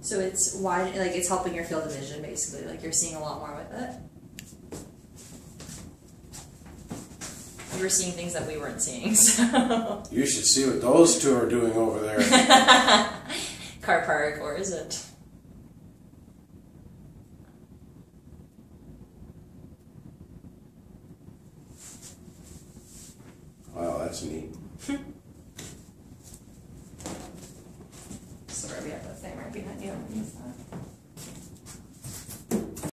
So it's wide, like it's helping your field of vision basically. Like you're seeing a lot more with it. You were seeing things that we weren't seeing. So. You should see what those two are doing over there. Car park, or is it? Wow, that's neat. Sorry, we have the thing right behind you.